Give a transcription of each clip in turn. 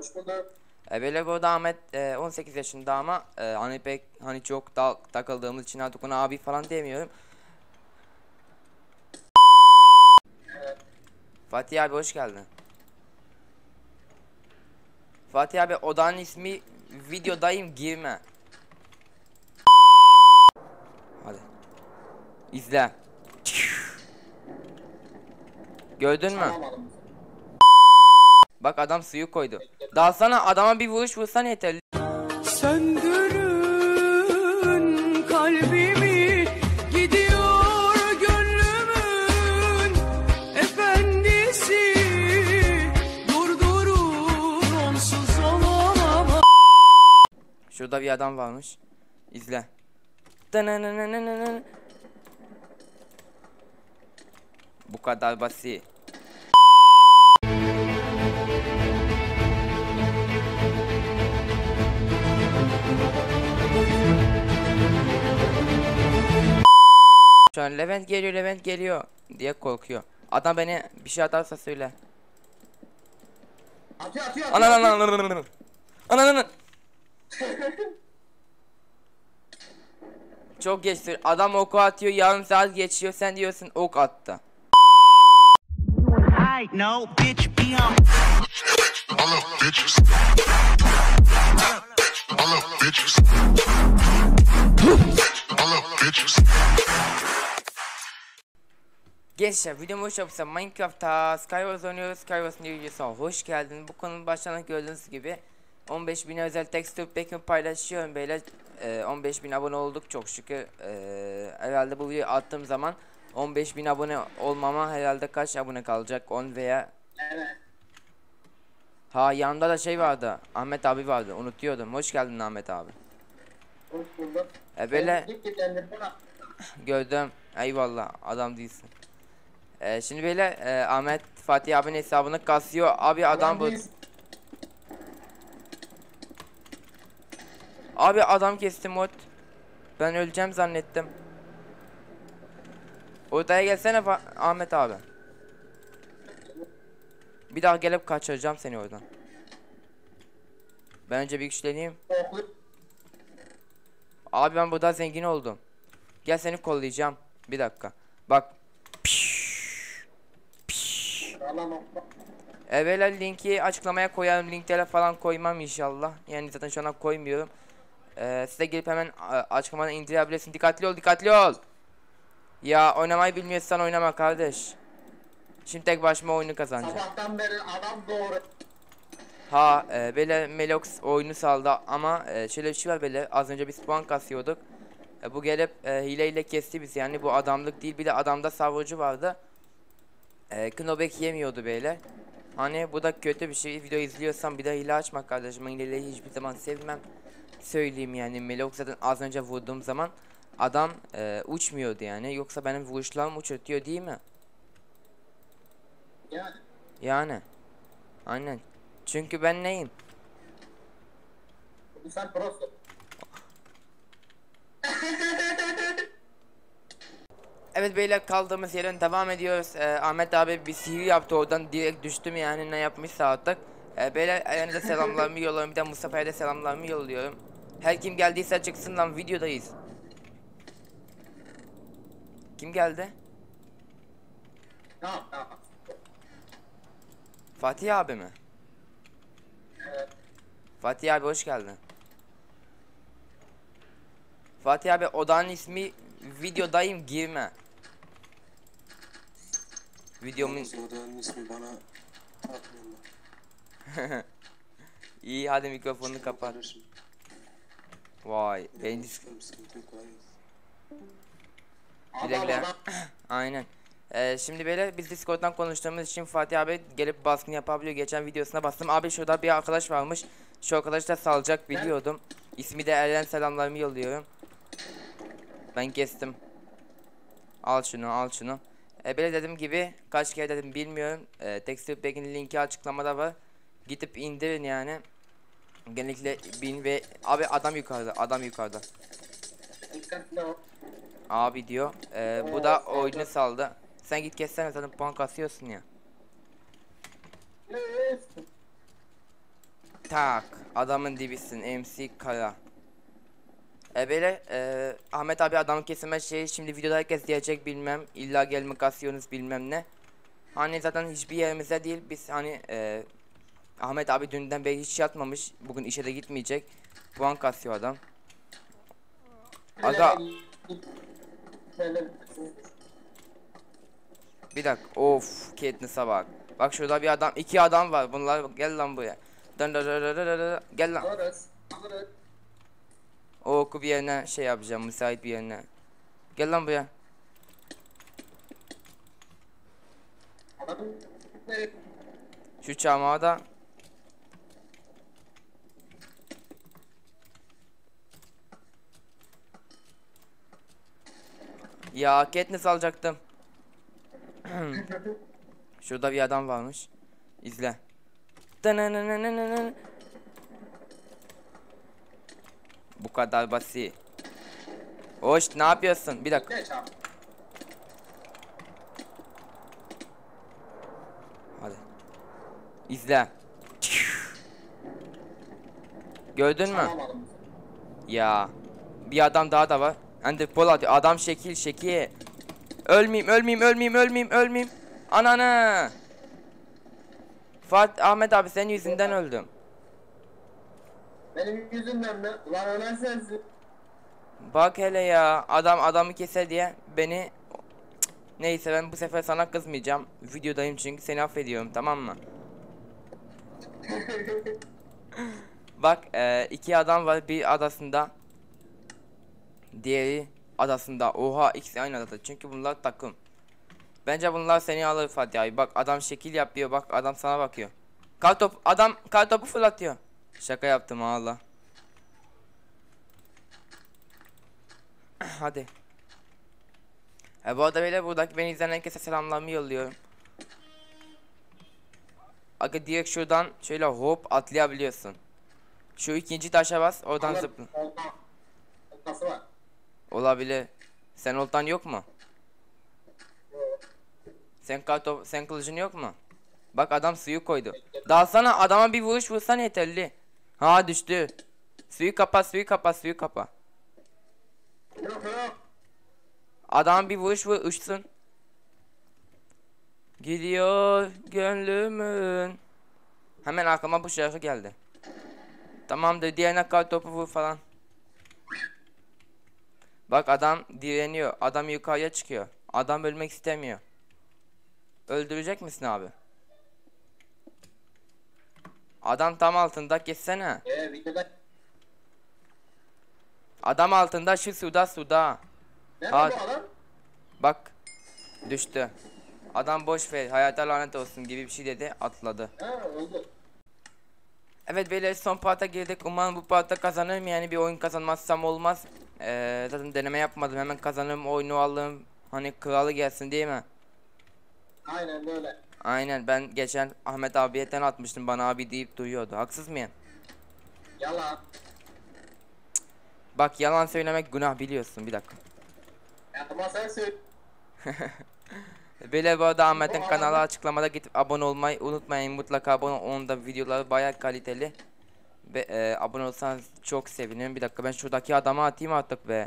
Hoş bulduk. Böyle burada Ahmet 18 yaşında ama hani pek hani çok takıldığımız için artık ona abi falan demiyorum. Evet. Fatih abi hoş geldin. Fatih abi odanın ismi videodayım girme. Hadi. İzle. Gördün mü? Çalamadım. Bak adam suyu koydu. Daha sana adama bir vuruş vursan yeterli. Söndürün kalbimi, gidiyor gönlümün efendisi, durdurun onsuz olamam. Şurada bir adam varmış. İzle. Bu kadar basit. Şu an Levent geliyor diye korkuyor. Adam beni bir şey atarsa söyle. Atıyor atıyor. Anan. Çok geçti. Adam oku atıyor, yarım saat geçiyor, sen diyorsun ok attı. I know, bitch, be on. All up, bitches. All up, bitches. All up, bitches. Gençler videomu hoş yapmışsam Minecraft'ta Skywars oynuyoruz. Skywars'ın videosuna hoş geldin. Bu konunun başlarında gördüğünüz gibi 15.000 özel texture pack'imi paylaşıyorum beyler. 15.000 abone olduk çok şükür. Herhalde bu videoyu attığım zaman 15.000 abone olmama herhalde kaç abone kalacak, 10 veya Evet. ha yanında da şey vardı, Ahmet abi vardı, unutuyordum. Hoş geldin Ahmet abi. Hoş bulduk. Böyle Git git endirden. gördüm, eyvallah adam değilsin. Şimdi böyle Ahmet Fatih abinin hesabını kasıyor abi, adam bu. Abi adam kesti mod. Ben öleceğim zannettim. Odaya gelsene Ahmet abi. Bir daha gelip kaçıracağım seni oradan. Ben önce bir güçleneyim. Abi ben burada zengin oldum. Gel seni kollayacağım. Bir dakika. Bak. Evvela linki açıklamaya koyarım. Linklere falan koymam inşallah. Yani zaten şu an koymuyorum. Size gelip hemen açıklamadan indirebilirsin. Dikkatli ol, dikkatli ol. Ya oynamayı bilmiyorsan oynama kardeş. Şimdi tek başıma oyunu kazanacağım. Sabahtan beri adam doğru. Ha böyle Melox oyunu saldı ama şöyle bir şey var, böyle az önce biz puan kasıyorduk. Bu gelip hileyle kesti bizi, yani bu adamlık değil, bir de adamda savurucu vardı. Knobek yemiyordu böyle. Hani bu da kötü bir şey. Video izliyorsan bir de hile açma kardeşim. Hileyi hiçbir zaman sevmem. Söyleyeyim yani, Melox zaten az önce vurduğum zaman adam uçmuyordu yani. Yoksa benim vuruşlarım uçurtuyor değil mi? Yani. Yani. Aynen. Çünkü ben neyim? Sen prosun. Evet beyler, kaldığımız yerden devam ediyoruz. Ahmet abi bir sihir yaptı, oradan direkt düştüm yani, ne yapmışsa artık. Beyler elinize selamlarımı yolluyorum, bir de Mustafa'ya da selamlarımı yolluyorum. Her kim geldiyse çıksın lan, videodayız. Kim geldi? Tamam tamam. Fatih abi mi? Evet. Fatih abi hoş geldin. Fatih abi odanın ismi videodayım girme. Videomun Odanın ismi bana takmıyorlar. iyi, hadi mikrofonunu kapat. Vay ben Sıkıntı yok, hayır. güle güle. Aynen. Şimdi böyle biz Discord'dan konuştuğumuz için Fatih abi gelip baskın yapabiliyor. Geçen videosuna bastım. Abi şurada bir arkadaş varmış. Şu arkadaş da salacak biliyordum. İsmi de Eren, selamlarımı yolluyorum. Ben kestim. Al şunu, al şunu. Böyle dediğim gibi kaç kere dedim bilmiyorum. Texture Pack'in linki açıklamada var. Gidip indirin yani. Genellikle bin ve abi adam yukarıda, adam yukarıda. Dikkatli ol. Abi diyor. Bu da oyunu saldı. Sen git kessene, zaten puan kasıyorsun ya. Tak. Adamın dibisin. MC Kara. Böyle Ahmet abi adamı kesme şeyi şimdi videoda herkes diyecek bilmem. İlla gelme kasıyorsunuz bilmem ne. Hani zaten hiçbir yerimizde değil. Biz hani Ahmet abi dünden beri hiç yatmamış. Bugün işe de gitmeyecek. Puan kasıyor adam. Aga bir dakika. Of, Katniss'a bak. Bak şurada bir adam, iki adam var. Bunlar gel lan buraya. Dön dön dön dön dön dön. Gel lan. Alırız. Alırız. O oku bir yerine şey yapacağım, müsait bir yerine. Gel lan buraya. Adamın ne? Şu çamağı da. Ya Katniss alacaktım. Şurada bir adam varmış. İzle. Bu kadar basit. Hoş, ne yapıyorsun? Bir dakika. Ne çarp? Hadi. İzle. Gördün mü? Çalamadım. Ya. Bir adam daha da var. Ender Polat. Adam şekil. Ölmeyeyim. Ananı. Ahmet abi senin yüzünden öldüm. Benim yüzümden mi? Ulan ölen sensin. Bak hele ya. Adamı keser diye beni... Neyse, ben bu sefer sana kızmayacağım. Videodayım çünkü seni affediyorum, tamam mı? Bak iki adam var, bir adasında. Diğeri adasında. Oha, ikisi aynı adada çünkü bunlar takım. Bence bunlar seni alır Fatih abi. Bak adam şekil yapıyor, bak adam sana bakıyor. Adam kartopu fırlatıyor. Şaka yaptım Allah. Hadi. Bu arada böyle buradaki beni izleyen herkese selamlarımı yolluyorum. Aga direkt şuradan şöyle hop atlayabiliyorsun. Şu ikinci taşa bas, oradan zıpla. Oltası var. Olabilir. Sen oltan yok mu? Sen kılıcın yok mu? Bak adam suyu koydu. Dalsana, adama bir vuruş vursan yeterli. Ha, düştü. Suyu kapa. Yok. Adam bir vuruş vur, uçsun. Gidiyor gönlümün. Hemen aklıma bu şarkı geldi. Tamamdır, diğerine kartopu vur falan. Bak adam direniyor. Adam yukarıya çıkıyor. Adam ölmek istemiyor. Öldürecek misin abi? Adam tam altında, kessene. Videoda. Adam altında, şu suda. Nerede Ha. bu adam? Bak. Düştü. Adam boş ver, hayata lanet olsun gibi bir şey dedi, atladı. Ha, oldu. Evet beyler, son parta girdik. Umarım bu parta kazanırım, yani bir oyun kazanmazsam olmaz. Zaten deneme yapmadım, hemen kazanırım, oyunu alırım. Hani kralı gelsin değil mi? Aynen böyle. Aynen, ben geçen Ahmet abiye ten atmıştım, bana abi deyip duyuyordu. Haksız mıyım? Yalan. Bak, yalan söylemek günah, biliyorsun. Bir dakika. Ama sen söyle. Böyle bu arada Ahmet'in kanalı açıklamada, gidip abone olmayı unutmayın. Mutlaka abone olun. Onun da videoları bayağı kaliteli. Ve abone olsanız çok sevinirim. Bir dakika, ben şuradaki adamı atayım artık be.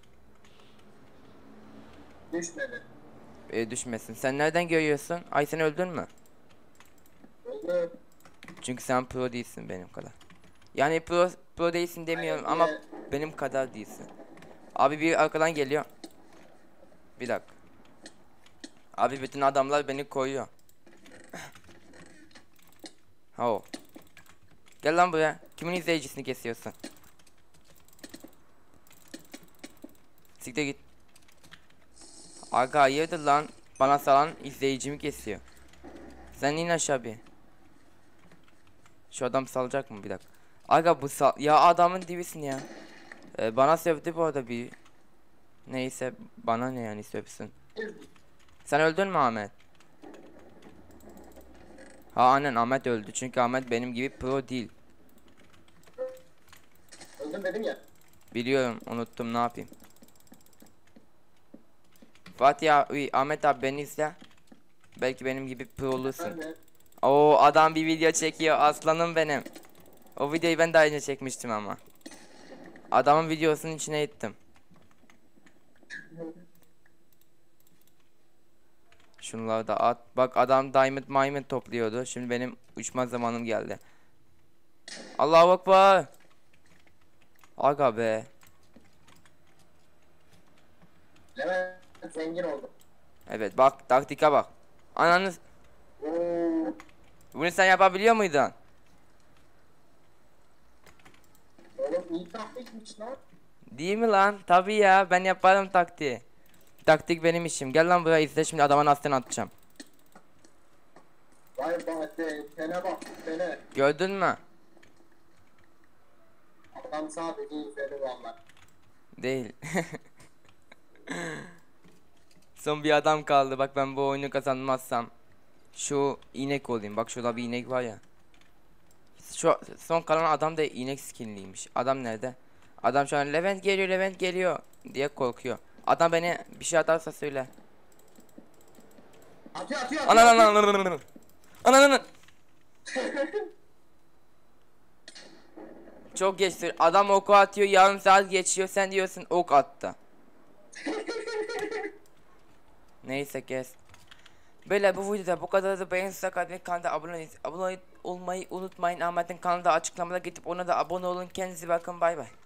Düşmedi. Düşmesin. Sen nereden görüyorsun? Ay, sen öldün mü? Oldu. Çünkü sen pro değilsin benim kadar. Yani pro değilsin demiyorum Aynen, ama diye. benim kadar değilsin. Abi bir arkadan geliyor. Bir dakika. Abi bütün adamlar beni koyuyor. Oh. Gel lan buraya. Kimin izleyicisini kesiyorsun? Siktir git. Aga hayırdır lan? Bana salan izleyicimi kesiyor. Sen in aşağı bir. Şu adam salacak mı? Bir dakika. Aga bu ya adamın dibisin ya. Bana sövdü bu arada bir. Neyse, bana ne yani, sövsün. Sen öldün mü Ahmet? Ha aynen, Ahmet öldü çünkü Ahmet benim gibi pro değil. Öldüm dedim ya. Biliyorum, unuttum, ne yapayım. Fatih abi, Ahmet abi beni izle. Belki benim gibi pro olursun. Ben de. Oo, adam bir video çekiyor, aslanım benim. O videoyu ben daha önce çekmiştim ama. Adamın videosunun içine ettim. Şunları da at. Bak adam diamond topluyordu. Şimdi benim uçma zamanım geldi. Allahu Ekber. Aga be. Levent zengin oldu. Evet bak taktika bak. Ananı. Oo. Bunu sen yapabiliyor muydun? Oğlum iyi taktikmiş lan. Değil mi lan? Tabii ya ben yaparım taktiği. Taktik benim işim. Gel lan buraya izle şimdi adamın aslını atacağım. Vay be, sene bak, sene. Gördün mü? Adam sadece izledi valla. Değil. Son bir adam kaldı. Bak ben bu oyunu kazanmazsam şu inek olayım. Bak şurada bir inek var ya. Şu son kalan adam da inek skinliymiş. Adam nerede? Adam şu an Levent geliyor diye korkuyor. Adam beni bir şey atarsa söyle. Atıyor. Anan. Çok geç söyle. Adam oku atıyor, yarım saat geçiyor, sen diyorsun ok attı. Neyse kes. Böyle bu videoda bu kadar da beğenirseniz kanala abone olmayı unutmayın. Ahmet'in kanalda açıklamada gidip ona da abone olun. Kendinize bakın, bay bay.